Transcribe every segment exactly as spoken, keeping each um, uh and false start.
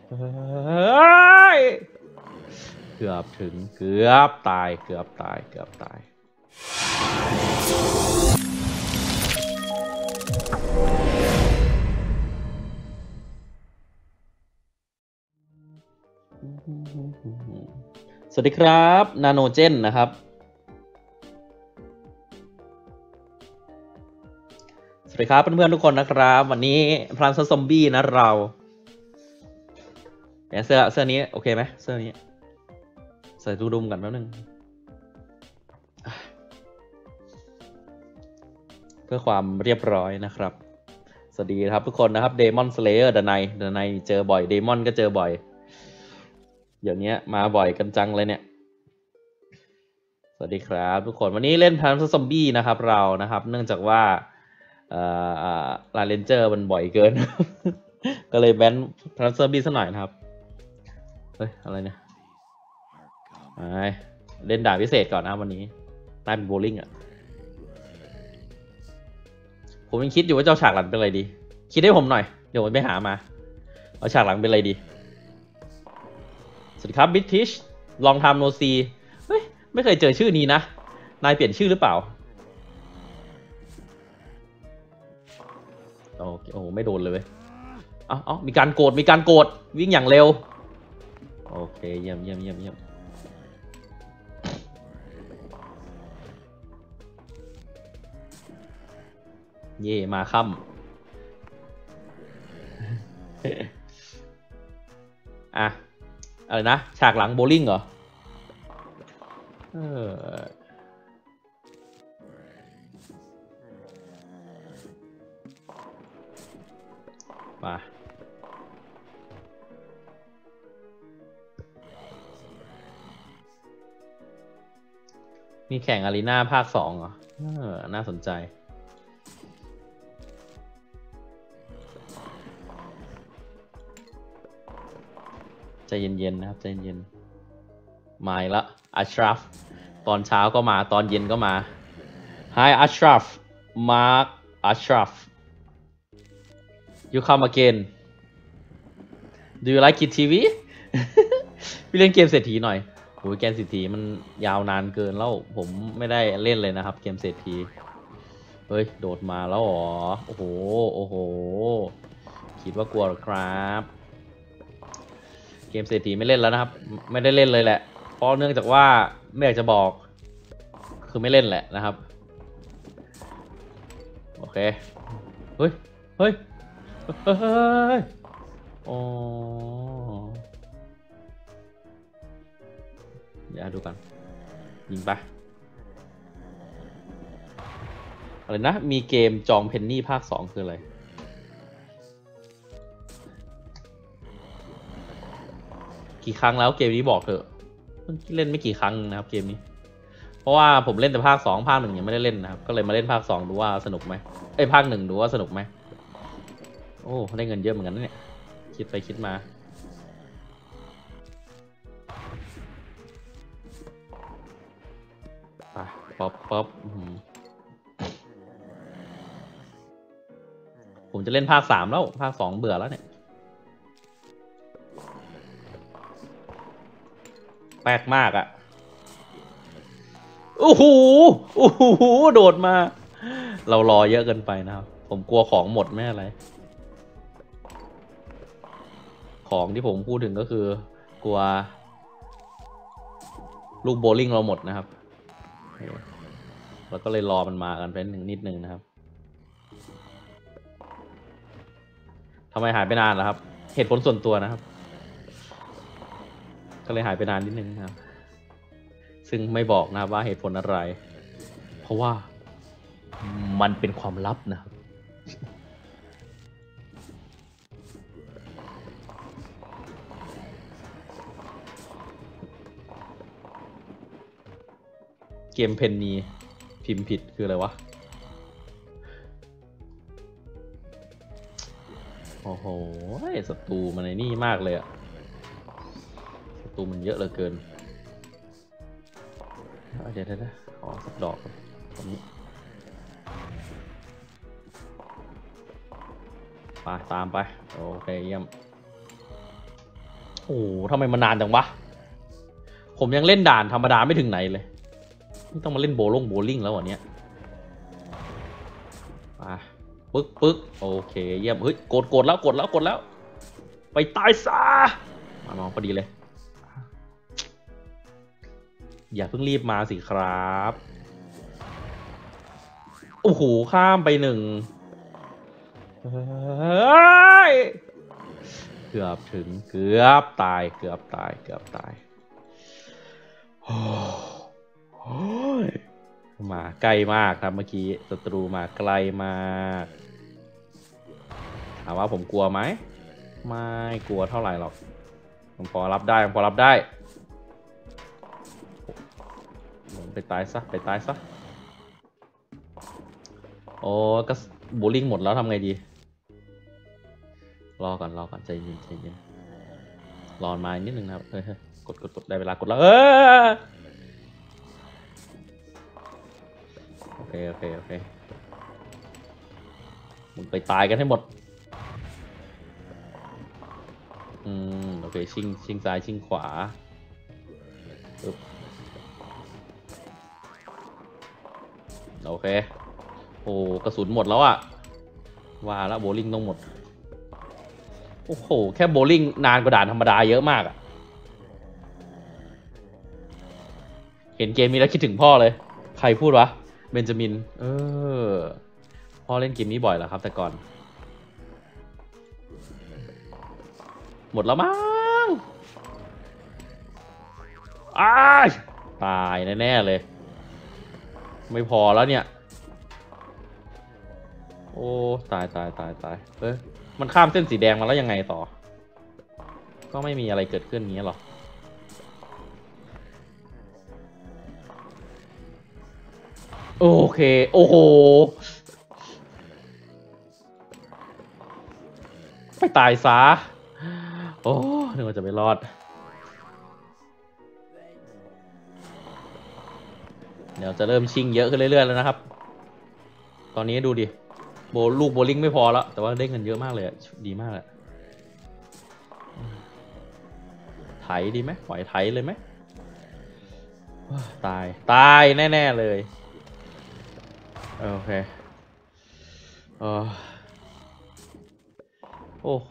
เกือบถึงเกือบตายเกือบตายเกือบตายสวัสดีครับนาโนเจนนะครับสวัสดีครับเพื่อนๆทุกคนนะครับวันนี้พลันซอมบี้นะเราเสื้อเสื้อนี้โอเคไหมเสื้อนี้ใส่ดูดุมกันแป๊บนึงเพื่อความเรียบร้อยนะครับสวัสดีครับทุกคนนะครับเดมอนสเลเยอร์เดอะไนเดอะไนเจอบ่อยเดมอนก็เจอบ่อยเดี๋ยวนี้มาบ่อยกันจังเลยเนี่ยสวัสดีครับทุกคนวันนี้เล่นพลันซอมบี้นะครับเรานะครับเนื่องจากว่าเอ่อลาเลนเจอร์มันบ่อยเกิน ก็เลยแบนพลันซอมบี้สักหน่อยนะครับเฮ้ยอะไรเนี่ยไปเล่นด่าพิเศษก่อนนะวันนี้น่าเป็นโบลิ่งอ่ะผมยังคิดอยู่ว่าเจ้าฉากหลังเป็นอะไรดีคิดให้ผมหน่อยเดี๋ยวผมไปหามาเอาฉากหลังเป็นอะไรดีสวัสดีครับบิททิชลองทำโนซีเฮ้ยไม่เคยเจอชื่อนี้นะนายเปลี่ยนชื่อหรือเปล่าโอเคโอ้โหไม่โดนเลยเว้ยเอ้าเอ้ามีการโกรธมีการโกรธวิ่งอย่างเร็วโอเคเยี่ยมเยี่ยมเยี่ยมเยี่ยมเย่มาค่ำอ่ะอะไรนะฉากหลังโบลิ่งเหรอเออมามีแข่งอารีนาภาคสองเหรอเออน่าสนใจใจเย็นๆนะครับใจเย็นๆมาละอัชราฟตอนเช้าก็มาตอนเย็นก็มา Hi อัชราฟ Mark อัชราฟ You come again Do you like it ที วี พี่เล่นเกมเศรษฐีหน่อยโอ้ยเกมเศรษฐีมันยาวนานเกินแล้วผมไม่ได้เล่นเลยนะครับเกมเศรษฐีเฮ้ยโดดมาแล้วหรอโอ้โหโอ้โหคิดว่ากลัวหรอครับเกมเศรษฐีไม่เล่นแล้วนะครับไม่ได้เล่นเลยแหละเพราะเนื่องจากว่าไม่อยากจะบอกคือไม่เล่นแหละนะครับโอเคเฮ้ยเฮ้ยเฮ้ยอ๋อเดี๋ยวดูกันยิงไปอะไรนะมีเกมจองเพนนี่ภาคสองคืออะไรกี่ครั้งแล้วเกมนี้บอกเถอะเล่นไม่กี่ครั้งนะครับเกมนี้เพราะว่าผมเล่นแต่ภาคสองภาคหนึ่งยังไม่ได้เล่นนะครับก็เลยมาเล่นภาคสองดูว่าสนุกไหมเอ้ยภาคหนึ่งดูว่าสนุกไหมโอ้ได้เงินเยอะเหมือนกันเนี่ยคิดไปคิดมาป๊อปป๊อปผมจะเล่นภาคสามแล้วภาคสองเบื่อแล้วเนี่ยแปลกมากอะโอ้โหโอ้โหโดดมาเรารอเยอะเกินไปนะครับผมกลัวของหมดไม่อะไรของที่ผมพูดถึงก็คือกลัวลูกโบลิ่งเราหมดนะครับแล้วก็เลยรอมันมากันเป็นหนึ่งนิดนึงนะครับทำไมหายไปนานล่ะครับเหตุผลส่วนตัวนะครับก็เลยหายไปนานนิดนึงครับซึ่งไม่บอกนะว่าเหตุผลอะไรเพราะว่ามันเป็นความลับนะครับเกมเพนนีพิมพ์ผิดคืออะไรวะโอ้โหศัตรูมันในนี่มากเลยอะศัตรูมันเยอะเหลือเกินเดี๋ยวนะขอสักดอกตรงนี้ไปตามไปโอเคเยี่ยมโอ้ทำไมมันนานจังวะผมยังเล่นด่านธรรมดาไม่ถึงไหนเลยไม่ต้องมาเล่นโบลงโบลิ่งแล้ววันนี้อ่ะปึ๊กปึ๊กโอเคเยี่ยมเฮ้ยกดกดแล้วกดแล้วกดแล้วไปตายซะมามองพอดีเลยอย่าเพิ่งรีบมาสิครับโอ้โหข้ามไปหนึ่งเกือบถึงเกือบตายเกือบตายเกือบตายมาใกล้มากครับเมื่อกี้ศัตรูมาไกลมากถามว่าผมกลัวไหมไม่กลัวเท่าไหร่หรอกผมพอรับได้ผมพอรับได้ไปตายซะไปตายซะโอ้ก็โบลิ่งหมดแล้วทำไงดีรอก่อนรอก่อนใจเย็นใจเย็นรอมานิดนึงนะครับเฮ้ยกดกดกดได้เวลากดแล้วเออโอเคโอเคโอเคมึงไปตายกันให้หมดอืมโอเคชิงชิงซ้ายชิงขวาโอเคโอ้กระสุนหมดแล้วอะว่าแล้วโบลิ่งต้องหมดโอ้โหแค่โบลิ่งนานกว่าด่านธรรมดาเยอะมากอะเห็นเกมนี้แล้วคิดถึงพ่อเลยใครพูดวะเบนจามินเออพ่อเล่นเกมนี้บ่อยเหรอครับแต่ก่อนหมดแล้วมั้งอ้ายตายแน่ๆเลยไม่พอแล้วเนี่ยโอ้ตายตายตายตายเอ้ยมันข้ามเส้นสีแดงมาแล้วยังไงต่อก็ไม่มีอะไรเกิดขึ้นอย่างเงี้ยหรอโอเคโอ้โหไปตายซะโอ้นึกว่าจะไม่รอดเดี๋ยวจะเริ่มชิงเยอะขึ้นเรื่อยๆแล้วนะครับตอนนี้ดูดิโบลูกโบลิ่งไม่พอแล้วแต่ว่าได้เงินเยอะมากเลยดีมากเลยไถดีไหมปล่อยไถเลยไหมตายตายแน่ๆเลยโอเคเออโอ้โห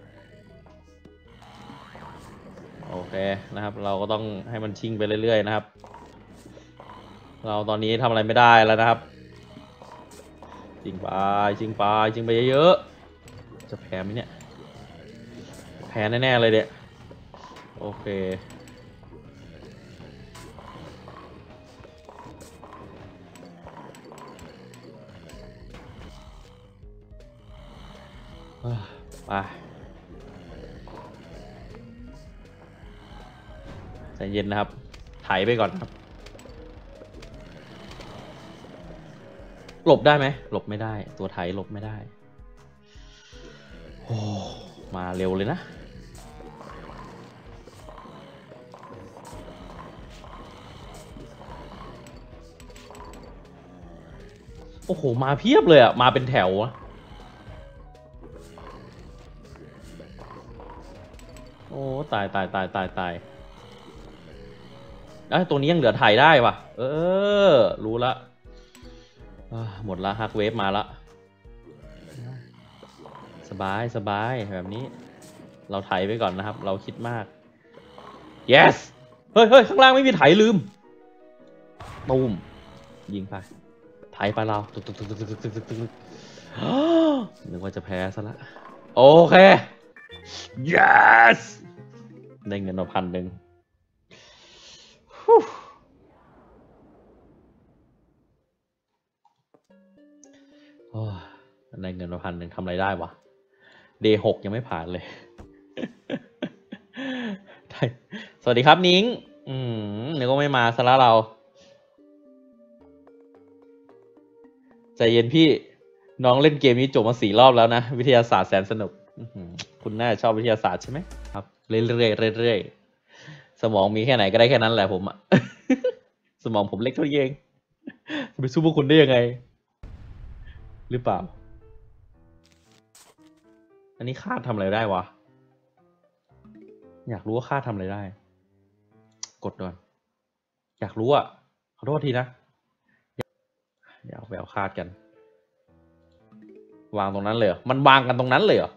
โอเคนะครับเราก็ต้องให้มันชิงไปเรื่อยๆนะครับเราตอนนี้ทำอะไรไม่ได้แล้วนะครับชิงไปชิงไปชิงไปเยอะๆจะแพ้ไหมเนี่ยแพ้แน่ๆเลยเด็กโอเคไปใจเย็นนะครับไถไปก่อนครับหลบได้ไหมหลบไม่ได้ตัวไถหลบไม่ได้โอ้มาเร็วเลยนะโอ้โหมาเพียบเลยอ่ะมาเป็นแถวโอ้ตายตายตายตายตายไอ้ตัวนี้ยังเหลือถ่ายได้ว่ะเออรู้ละหมดละฮักเวฟมาละสบายสบายแบบนี้เราถ่ายไปก่อนนะครับเราคิดมาก yes เฮ้ยเฮ้ยข้างล่างไม่มีถ่ายลืมตูมยิงไปถ่ายไปเราตึกตึกตึกตึกตึกตึกตึกตึกนึกว่าจะแพ้ซะละโอเค yes ได้เงินมาพันหนึ่งได้เงินมาพันหนึ่งทำอะไรได้วะเดย์หกยังไม่ผ่านเลยสวัสดีครับนิ้งอืมเดี๋ยวก็ไม่มาซะแล้วเราใจเย็นพี่น้องเล่นเกมนี้จบมาสี่รอบแล้วนะวิทยาศาสตร์แสนสนุกคุณน่าชอบวิทยาศาสตร์ใช่ไหมครับเรื่อยๆเรื่อยๆสมองมีแค่ไหนก็ได้แค่นั้นแหละผมอะสมองผมเล็กเท่านี้เองไปสู้พวกคุณได้ยังไงหรือเปล่าอันนี้คาดทำอะไรได้วะอยากรู้ว่าค่าทำอะไรได้ กดก่อนอยากรู้อ่ะขอโทษทีนะอยากไปเอาคาดกันวางตรงนั้นเลยเหรอมันวางกันตรงนั้นเลยเหรอ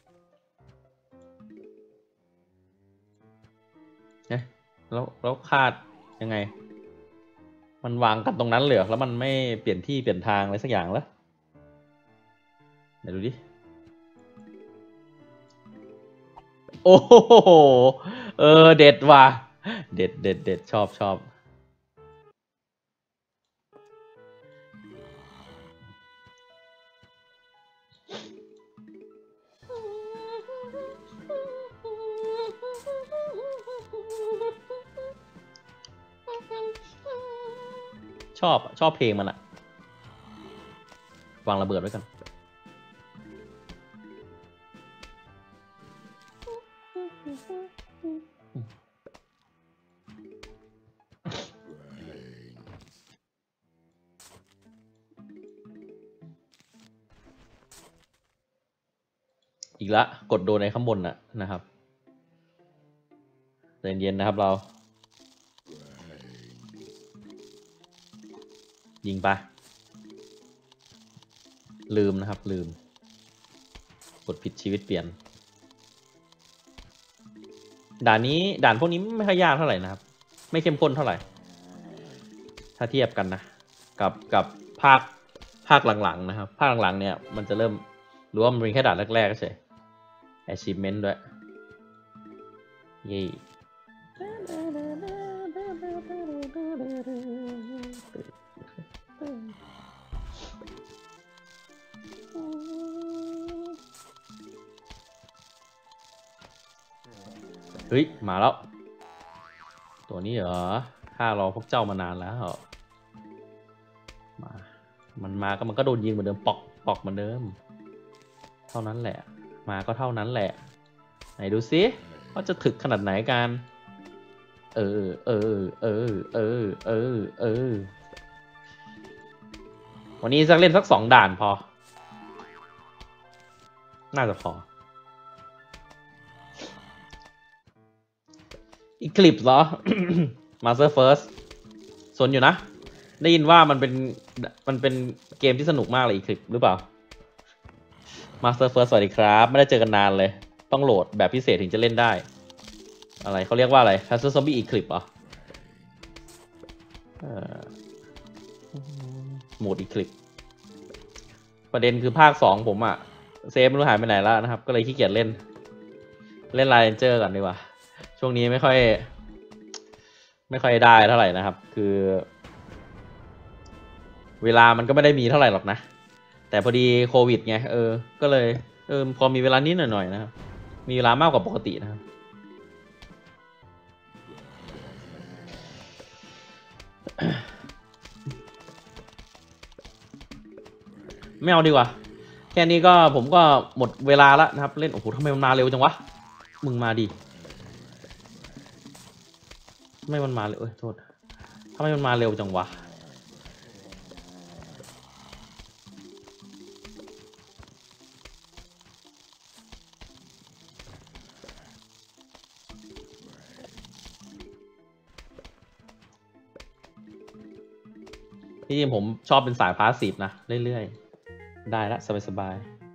เนี่ยแล้วแล้วคาดยังไงมันวางกันตรงนั้นเลยเหรอแล้วมันไม่เปลี่ยนที่เปลี่ยนทางอะไรสักอย่างแล้วเดี๋ยวดูดิโอ้โหเออเด็ดว่ะเด็ดเด็ดเด็ดชอบชอบชอบชอบเพลงมันอะวางระเบิดไว้กันอีกละกดโดนในข้างบนน่ะนะครับใจเย็นนะครับเรายิงไปลืมนะครับลืมกดผิดชีวิตเปลี่ยนด่านนี้ด่านพวกนี้ไม่ค่อยยากเท่าไหร่นะครับไม่เข้มข้นเท่าไหร่ถ้าเทียบกันนะกับกับภาคภาคหลังๆนะครับภาคหลังๆเนี่ยมันจะเริ่มรู้ว่ามันเป็นแค่ด่านแรกๆก็ใช่ achievement ด้วยเย่เฮ้ยมาแล้วตัวนี้เหรอข้ารอพวกเจ้ามานานแล้วมามันมาก็มันก็โดนยิงเหมือนเดิมปอกปอกเหมือนเดิมเท่านั้นแหละมาก็เท่านั้นแหละไหนดูซิว่าจะถึกขนาดไหนกันเออเออเออเออเออเออวันนี้สักเล่นสักสองด่านพอน่าจะพออีคลิปเหรอ Master First สนอยู่นะได้ยินว่ามันเป็นมันเป็นเกมที่สนุกมากเลยอีคลิปหรือเปล่า Master First สวัสดีครับไม่ได้เจอกันนานเลยต้องโหลดแบบพิเศษถึงจะเล่นได้อะไรเขาเรียกว่าอะไร Master Zombie Eclipse เหรอโหมด Eclipse ประเด็นคือภาคสองผมอะเซฟไม่รู้หายไปไหนแล้วนะครับก็เลยขี้เกียจเล่นเล่น Ranger ก่อนดีกว่าช่วงนี้ไม่ค่อยไม่ค่อยได้เท่าไหร่นะครับคือเวลามันก็ไม่ได้มีเท่าไหร่หรอกนะแต่พอดีโควิดไงเออก็เลยเออพอมีเวลานิดหน่อยๆนะครับมีเวลามากกว่าปกตินะครับไม่เอาดีกว่าแค่นี้ก็ผมก็หมดเวลาแล้วนะครับเล่นโอ้โหทำไมมันมาเร็วจังวะมึงมาดิทำไมมันมาเร็วเอ้ยโทษทำไมมันมาเร็วจังวะที่จริงผมชอบเป็นสายพาสซีฟนะเรื่อยๆได้ละสบาย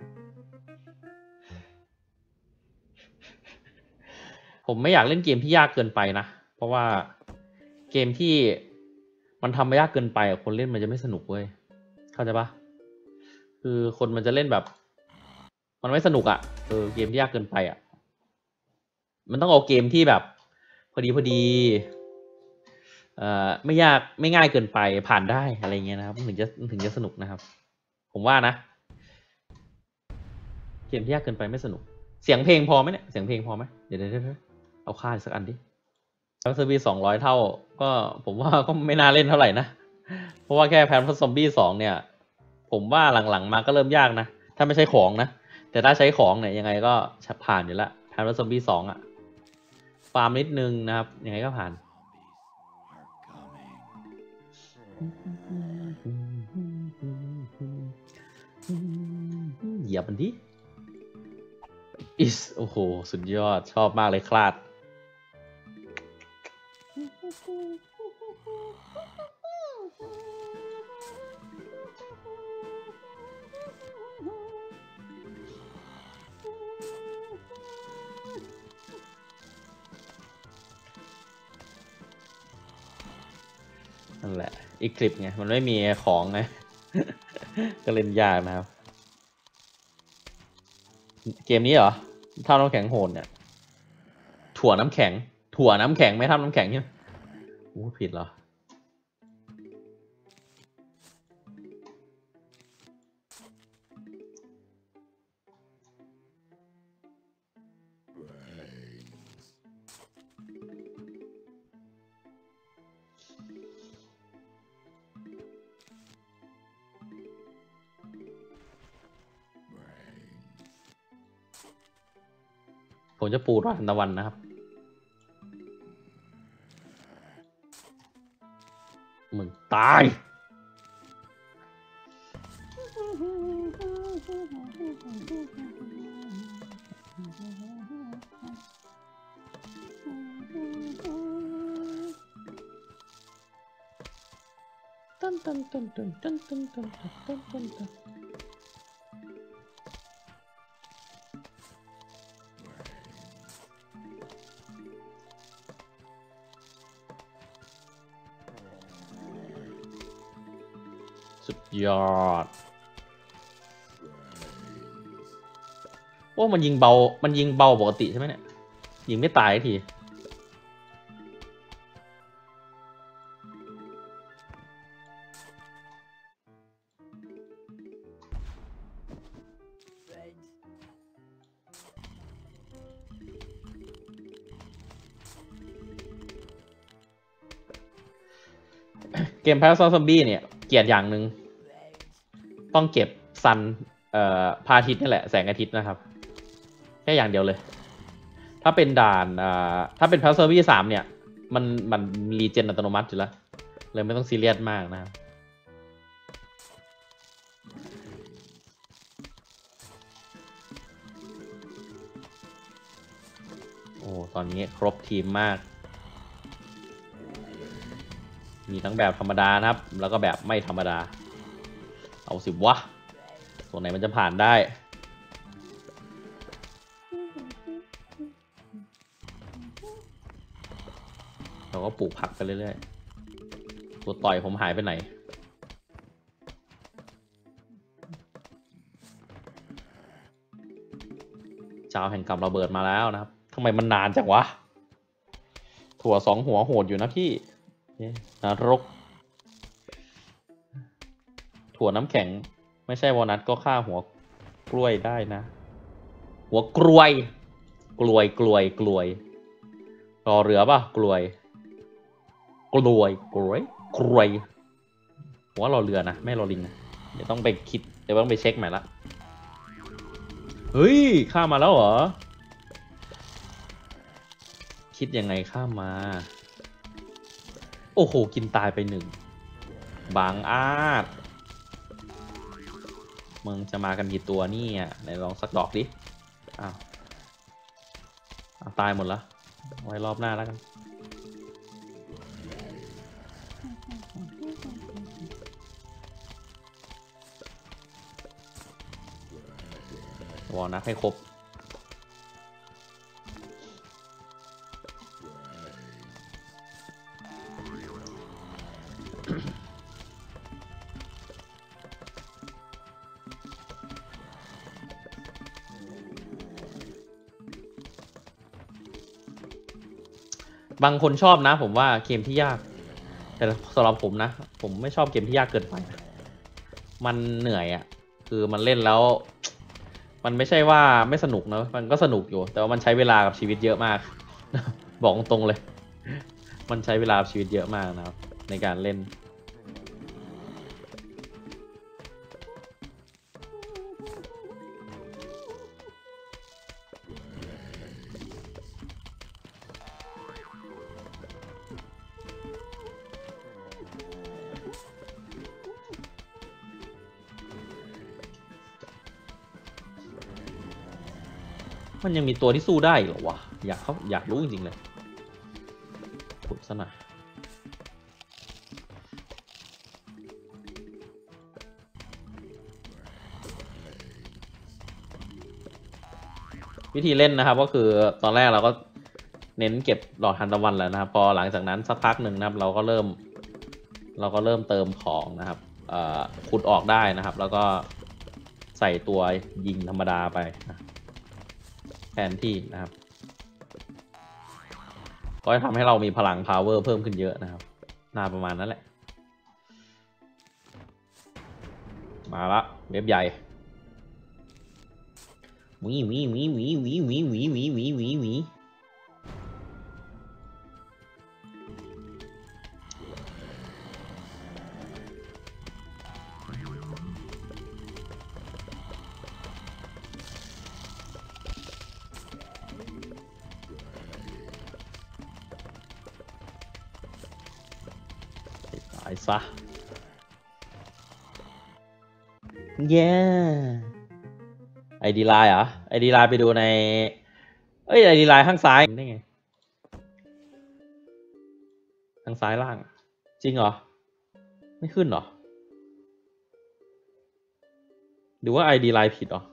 ๆผมไม่อยากเล่นเกมที่ยากเกินไปนะเพราะว่าเกมที่มันทำไม่ยากเกินไปคนเล่นมันจะไม่สนุกเว้ยเข้าใจปะคือคนมันจะเล่นแบบมันไม่สนุกอะ่ะเออเกมที่ยากเกินไปอะ่ะมันต้องเอาเกมที่แบบพอดีพอดีเอ่อไม่ยากไม่ง่ายเกินไปผ่านได้อะไรเงี้ยนะครับถึงจะถึงจะสนุกนะครับผมว่านะเกมที่ยากเกินไปไม่สนุกเสียงเพลงพอไหมเนี่ยเสียงเพลงพอไหมเดี๋ยวเดี๋ยวเอาค่าสักอันดิแพนซอมบี้สองร้อยเท่าก็ผมว่าก็ไม่น่าเล่นเท่าไหร่นะเพราะว่าแค่แพนซอมบี้สองเนี่ยผมว่าหลังๆมาก็เริ่มยากนะถ้าไม่ใช่ของนะแต่ถ้าใช้ของเนี่ยยังไงก็ผ่านอยู่ละแพนซอมบี้สองอ่ะฟาร์มนิดนึงนะครับยังไงก็ผ่านเหยียบมันดิอิสโอ้โหสุดยอดชอบมากเลยคลาดนั่นแหละอีกคลิปไงมันไม่มีของไง ก็เล่นยากนะครับเกมนี้เหรอท่าน้ำแข็งโหดเนี่ยถั่วน้ำแข็งถั่วน้ำแข็งไม่ท่าน้ำแข็งใช่ไหมโอ้ผิดเหรอผมจะปูทานตะวันนะครับมึงตายตันตันตันตันตันตันตันตันตันตันสุดยอดโอ้มันยิงเบามันยิงเบาปกติใช่ไหมเนี่ยยิงไม่ตายทีเกม Plants vs Zombies เนี่ยเกลียดอย่างหนึ่งต้องเก็บซันเอ่อพระอาทิตย์นี่แหละแสงอาทิตย์นะครับแค่อย่างเดียวเลยถ้าเป็นด่านอ่าถ้าเป็น Plants vs Zombies สามเนี่ยมันมันรีเจนอัตโนมัติอยู่แล้วเลยไม่ต้องซีเรียสมากนะครับโอ้ตอนนี้ครบทีมมากมีทั้งแบบธรรมดานะครับแล้วก็แบบไม่ธรรมดาเอาสิวะตัวไหนมันจะผ่านได้เราก็ปลูกผักไปเรื่อยๆตัวต่อยผมหายไปไหนเจ้าแห่งกรรมระเบิดมาแล้วนะครับทำไมมันนานจังวะถั่วสองหัวโหดอยู่นะพี่นรกถั่วน้ำแข็งไม่ใช่วอลนัทก็ฆ่าหัวกล้วยได้นะหัวกล้วยกล้วยกล้วยกล้วยรอเรือป่ะกล้วยกล้วยกล้วยกล้วยหัวรอเรือนะไม่รอลิงนะเดี๋ยวต้องไปคิดเดี๋ยวต้องไปเช็คใหม่ละเฮ้ยข้ามมาแล้วเหรอคิดยังไงข้ามมาโอ้โหกินตายไปหนึ่งบางอาจมึงจะมากันกี่ตัวนี่อ่ะไหนลองสักดอกดิอ้าวอ้าวตายหมดแล้วไว้รอบหน้าแล้วกันวอลนัทให้ครบบางคนชอบนะผมว่าเกมที่ยากแต่สำหรับผมนะผมไม่ชอบเกมที่ยากเกินไปมันเหนื่อยอ่ะคือมันเล่นแล้วมันไม่ใช่ว่าไม่สนุกนะมันก็สนุกอยู่แต่ว่ามันใช้เวลากับชีวิตเยอะมาก บอกตรงเลยมันใช้เวลากับชีวิตเยอะมากนะครับในการเล่นมันยังมีตัวที่สู้ได้เหรอวะอยากเขาอยากรู้จริงๆเลยขุดซะหน่อยวิธีเล่นนะครับก็คือตอนแรกเราก็เน้นเก็บหลอดทานตะวันแล้วนะครับพอหลังจากนั้นสักพักหนึ่งนะครับเราก็เริ่ม เราก็เริ่มเติมของนะครับขุดออกได้นะครับแล้วก็ใส่ตัวยิงธรรมดาไปนะแทนที่นะครับก็จะทำให้เรามีพลัง power เพิ่มขึ้นเยอะนะครับน่าประมาณนั้นแหละมาละเว็บใหญ่หวีหวีหวีหวีหวีหวีหวีหวีหวีหวีหวีตายซะเย้ไอดีไลน์เหรอไอดีไลน์ไปดูในเอ้ยไอดีไลน์ข้างซ้ายได้ไงทางซ้ายล่างจริงเหรอไม่ขึ้นเหรอหรือว่า ไอ ดี ไลน์ผิดเหรอ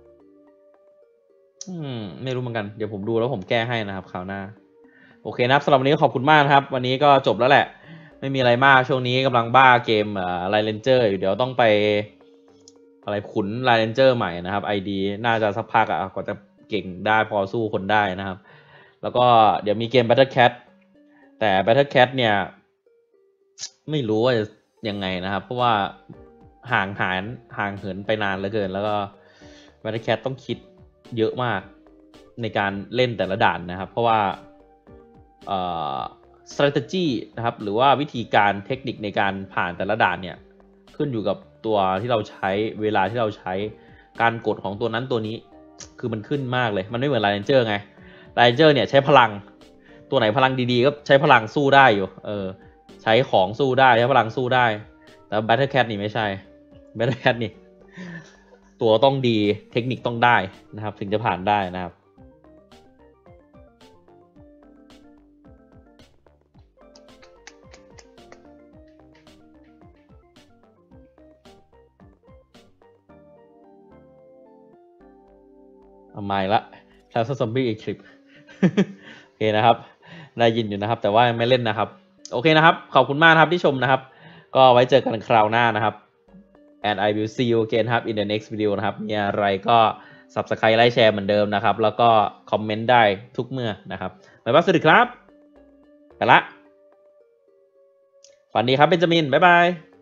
อืมไม่รู้เหมือนกันเดี๋ยวผมดูแล้วผมแก้ให้นะครับคราวหน้าโอเคนะครับสำหรับวันนี้ขอบคุณมากนะครับวันนี้ก็จบแล้วแหละไม่มีอะไรมากช่วงนี้กำลังบ้าเกมเอ่อไลเลนเจอร์อยู่เดี๋ยวต้องไปอะไรขุนไลเลนเจอร์ใหม่นะครับ ไอ ดี น่าจะสักพักอ่ะกว่าจะเก่งได้พอสู้คนได้นะครับแล้วก็เดี๋ยวมีเกม Battle Cat แต่ Battle Cat เนี่ยไม่รู้ว่าจะยังไงนะครับเพราะว่าห่างหายห่างเหินไปนานเหลือเกินแล้วก็ Battle Cat ต้องคิดเยอะมากในการเล่นแต่ละด่านนะครับเพราะว่าเอ่อ strategy นะครับหรือว่าวิธีการเทคนิคในการผ่านแต่ละด่านเนี่ยขึ้นอยู่กับตัวที่เราใช้เวลาที่เราใช้การกดของตัวนั้นตัวนี้คือมันขึ้นมากเลยมันไม่เหมือนไลเนเจอร์ไงไลเนเจอร์เนี่ยใช้พลังตัวไหนพลังดีๆก็ใช้พลังสู้ได้อยู่เออใช้ของสู้ได้ใช้พลังสู้ได้แต่ Battle Cat นี่ไม่ใช่ Battle Cat นี่ตัวต้องดีเทคนิคต้องได้นะครับถึงจะผ่านได้นะครับเอาไม่ละแคลสซอมบี้อีกคลิป โอเคนะครับได้ยินอยู่นะครับแต่ว่าไม่เล่นนะครับโอเคนะครับขอบคุณมากครับที่ชมนะครับก็ไว้เจอกันคราวหน้านะครับ and I will see you again ครับ in the next video นะครับมีอะไรก็ Subscribe ไลค์แชร์เหมือนเดิมนะครับแล้วก็คอมเมนต์ได้ทุกเมื่อนะครับบ๊ายบายสวัสดีครับไปละฝันดีครับเบนจามินบ๊ายบาย